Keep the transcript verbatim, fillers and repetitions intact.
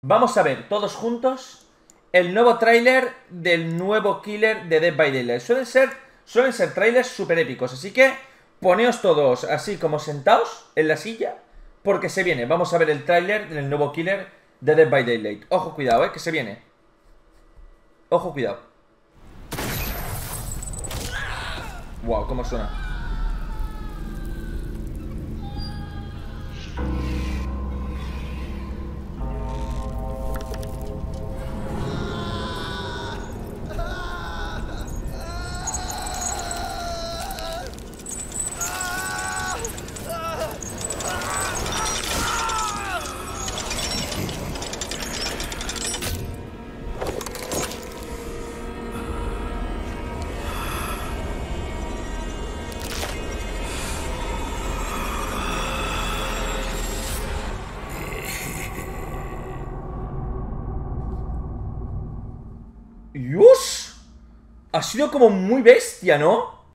Vamos a ver todos juntos el nuevo tráiler del nuevo killer de Dead by Daylight. Suelen ser, suelen ser trailers súper épicos, así que poneos todos así como sentados en la silla, porque se viene. Vamos a ver el tráiler del nuevo killer de Dead by Daylight. Ojo, cuidado, eh, que se viene. Ojo, cuidado. Wow, cómo suena. ¡Yus! Ha sido como muy bestia, ¿no?